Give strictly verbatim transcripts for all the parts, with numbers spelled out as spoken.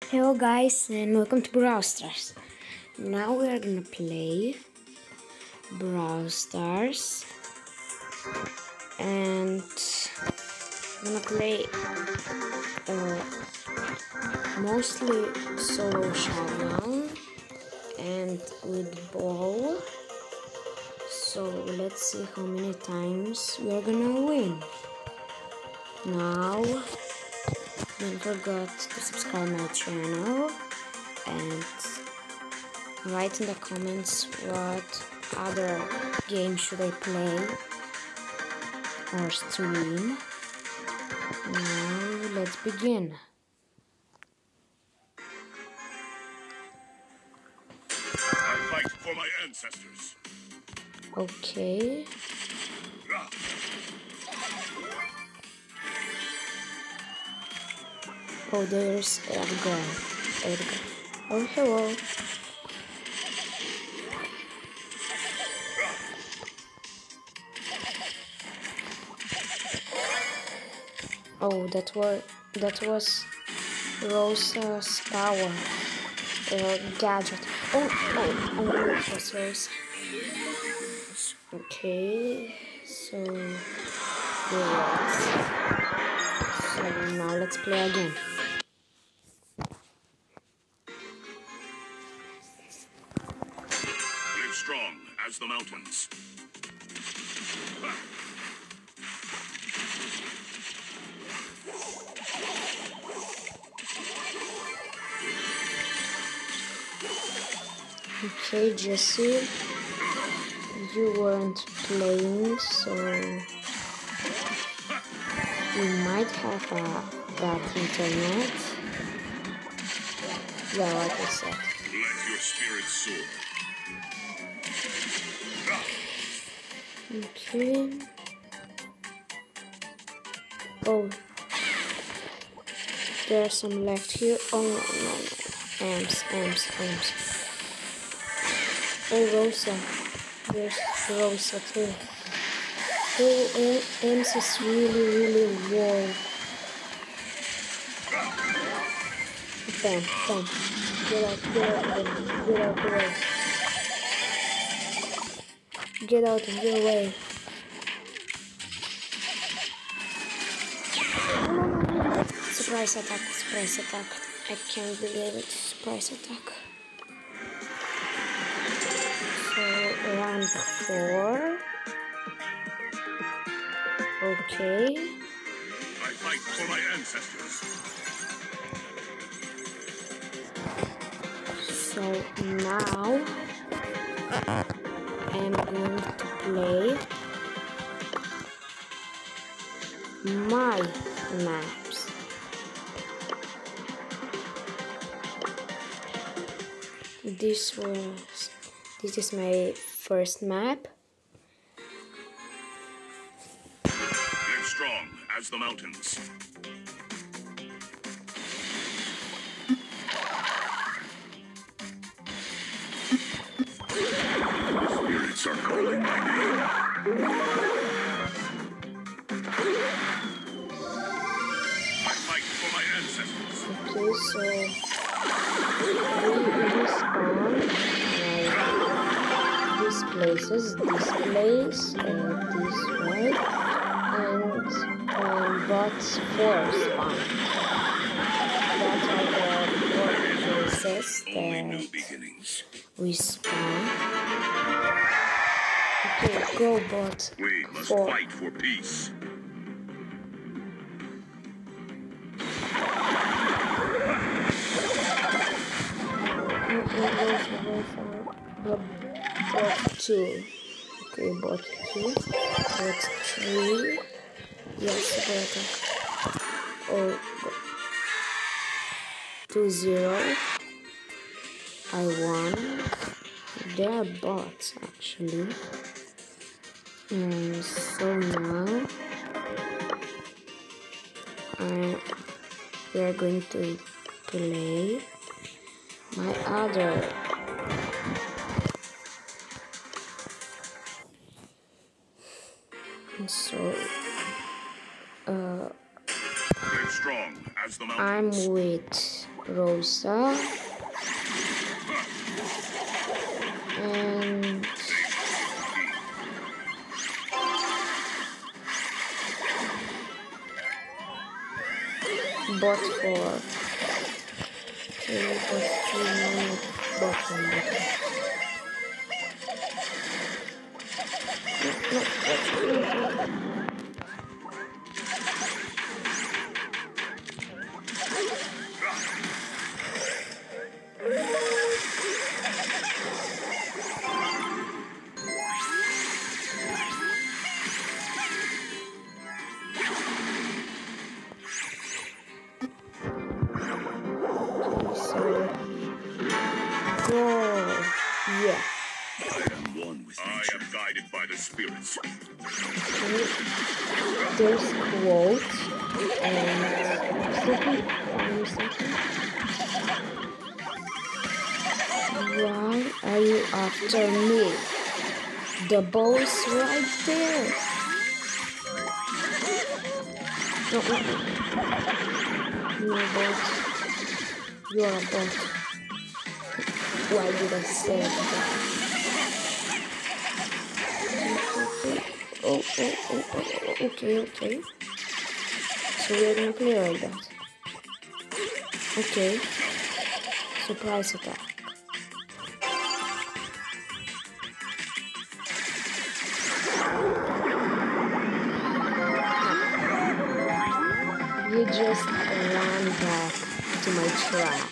Hello guys and welcome to Brawl Stars. Now we are gonna play Brawl Stars and I'm gonna play uh, mostly solo showdown and with Brawl. So let's see how many times we are gonna win. Now don't forget to subscribe my channel and write in the comments what other game should I play or stream. Now let's begin. I fight for my ancestors. Okay. Oh, there's Edgar. Edgar. Oh, hello. Oh, that was that was Rosa's power uh, gadget. Oh, oh, oh, it was Rose. Okay, so yes. So now let's play again. Live strong as the mountains. Okay, Jesse, you weren't playing, so you might have a bad internet. Yeah, like I said. Let your spirit soar. Okay. Oh, there's some left here. Oh no, no, no. Amps, amps, amps. Oh, Rosa. There's Rosa too. Oh, Amps is really, really warm. Bam, bam. Get out, get out, get out, get out. Get out of your way. Surprise attack, surprise attack. I can't believe it. Surprise attack. So, round four. Okay. I fight for my ancestors. So, now I'm going to play my maps. This was this is my first map. Live strong as the mountains. Spirits are calling my name. I fight for my ancestors. Okay, so we respawn like these places, this place, uh, this way, and um, bots four spawn. That's are the four places Only new that beginnings. we spawn. Okay, go bot We must four. fight for peace. Bot two. Okay, bot two. Bot three. Yes, better. Oh, two zero. I won. They are bots actually. And so now I we are going to play my other so uh Live strong as the I'm mountains. with Rosa. And bot four. Okay, bot three, no, bottom, bottom. No, no, no, no. Yeah. I am one with I am guided by the spirits. Okay. There's quote and something. Why are you after me? The ball is right there. No, no, no. No, bot. You are a bot. Why did I say that? Oh, oh, oh, oh, oh, okay, okay. So we're gonna play like that. Okay. Surprise attack. You just ran back to my trap.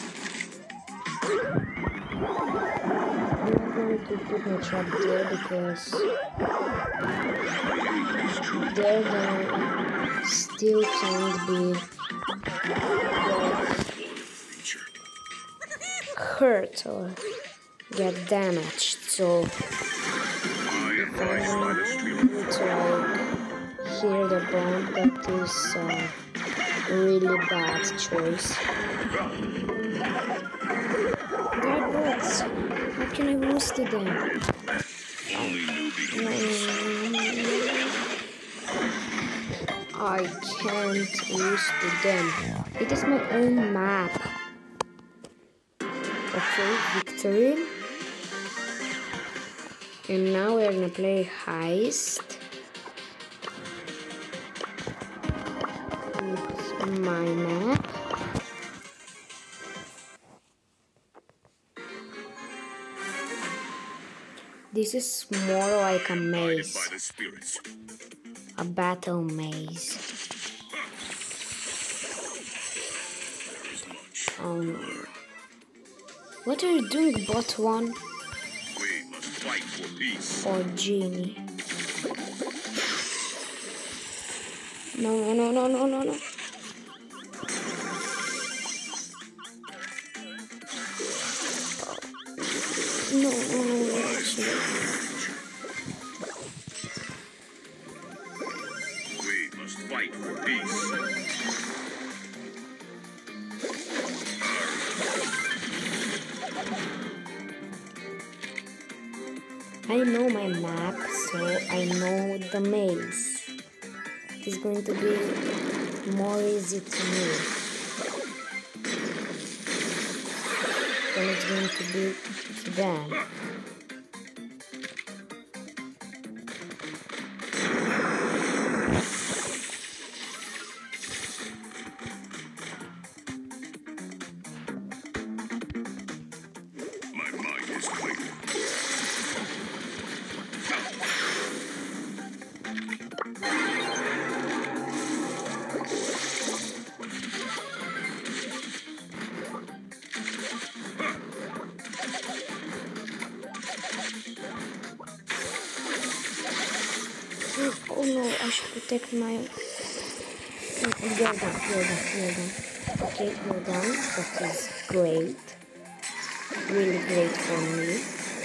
I'm not going to put my trap there because there then still can't be hurt or get damaged. So if I want to like hear the bomb, that is a really bad choice. That bots. How can I lose to them? I can't lose to them. It is my own map. Okay, victory. And now we're gonna play heist. It's my map. This is more like a maze. A battle maze. Oh no. What are you doing, bot one? We must fight for peace. Or genie? No, no, no, no, no, no. No, no, no, actually. We must fight for peace. I know my map, so I know the maze. It is going to be more easy to me than it's going to be to them. My mind is clear. Oh no, I should protect my... You're done, you're done, you're done. Okay, you're done. That is great. Really great for me.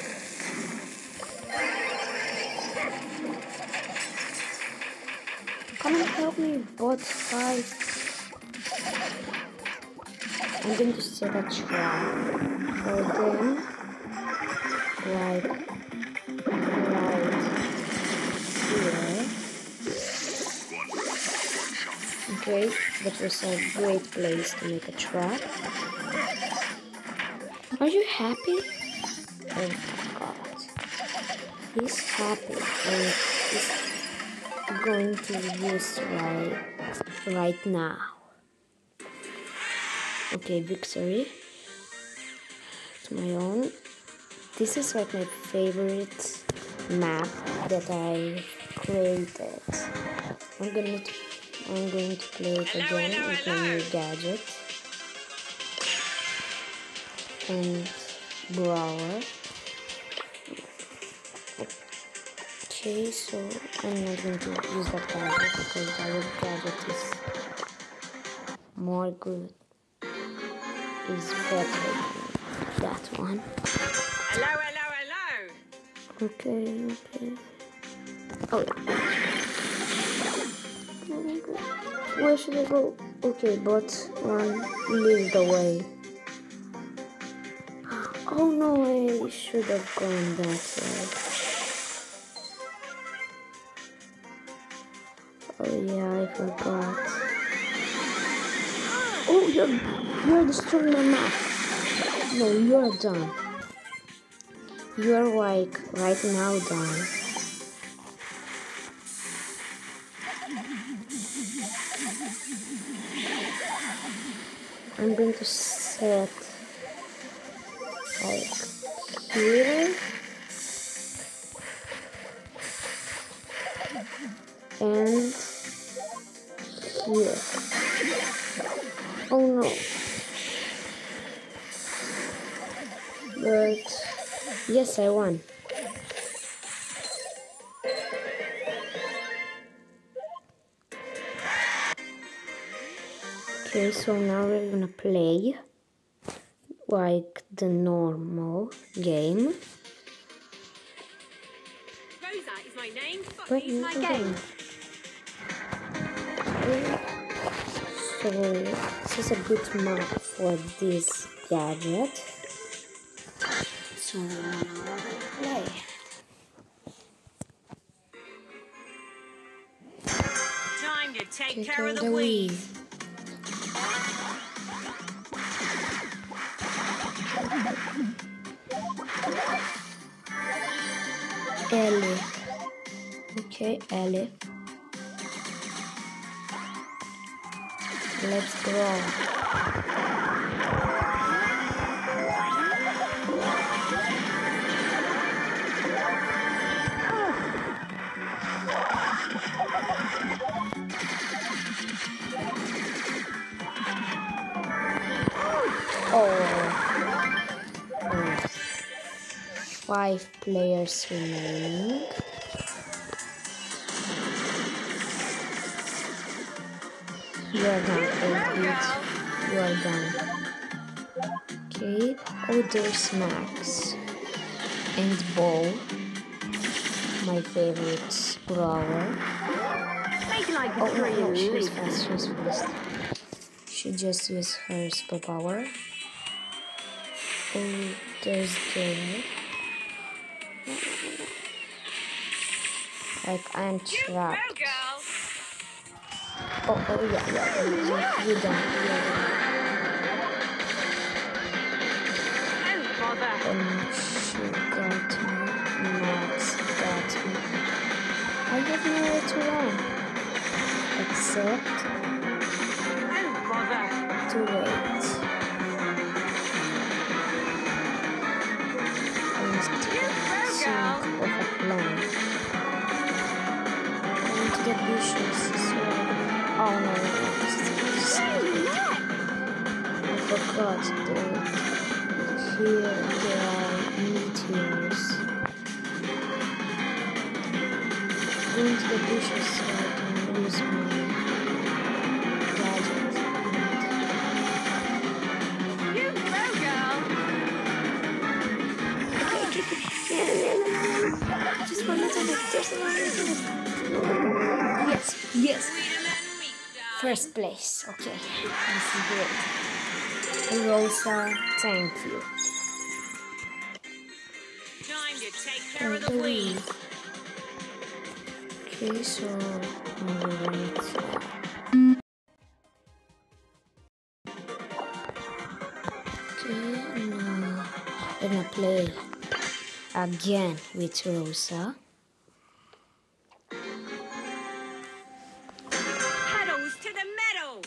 Come and help me, bot five. I'm going to set a trap for them. Like, right here. great. That was a great place to make a trap. Are you happy? Oh my god. He's happy and he's going to use right, right now. Okay, victory. To my own. This is like my favorite map that I created. I'm gonna to, I'm going to play it hello, again hello, with hello. my new gadget and Brawl. Okay, so I'm not going to use that gadget because our gadget is more good, is better than that one. Hello, hello, hello. Okay, okay. Oh, where should I go? Okay, but one lead the way. Oh no, I should have gone that way. Oh yeah, I forgot. Oh, you're you're destroying my map. No, you're done. You're like right now done. I'm going to set like here and here. Oh no. But yes, I won. Okay, so now we're gonna play like the normal game. Rosa is my name, But Foxy is my game. So this is a good map for this gadget. So now we're gonna play. Time to take Take care of the weeds. Ellie. Okay, Ellie. Let's go. Oh. Oh. Five players remaining. You are done, eight bit. You are done. Okay. Oh, there's Max. And Bo. My favorite brawler. Make like Oh, no, no, she's fast, she's fast. She just used her superpower. Oh, there's Gale. Like, I'm trapped. girl. Oh, oh, yeah, yeah, you, you, you done, you done. Don't bother. Um, she got me. Max got me. I have nowhere to run. Except Don't bother. to wait. And You go, think girl. of a plan. Into the bushes, so I can... Oh no, no, no, this is this is- I forgot that here there are meteors. Go into the bushes so I can use my gadget. You go, girl. Just one little bit, just one little bit. Yes, yes. First place, okay. This is great. Rosa, thank you. Time to take care For of the the weed. weeds. Okay, so I'm gonna wait. Okay, now we're gonna play again with Rosa. Pedals to the metal.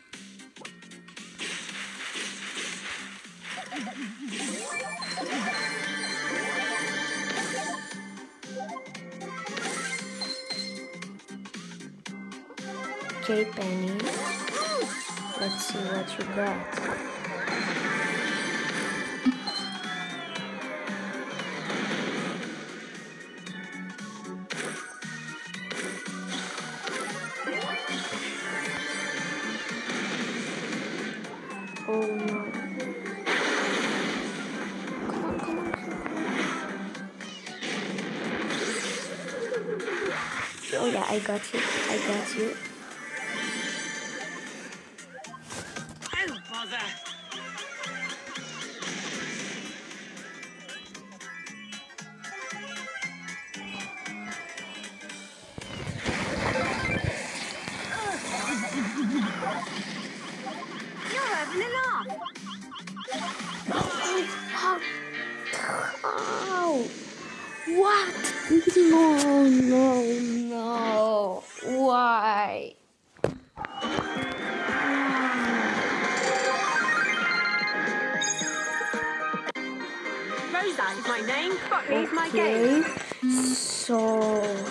Okay, Penny. Let's see what you got. Oh no. Come on, come on, come on. Oh yeah, I got you. I got you. Oh, bother. You're having a laugh. How? How? What? No, no, no. Why? Rosa is my name. Courtney is my game. Okay. So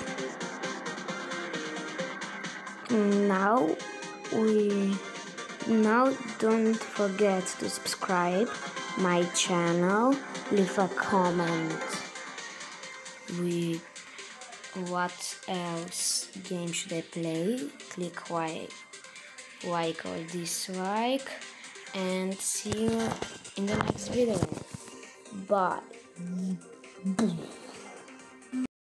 now we now don't forget to subscribe my channel, leave a comment with what else game should I play, click like like or dislike, and see you in the next video. Bye.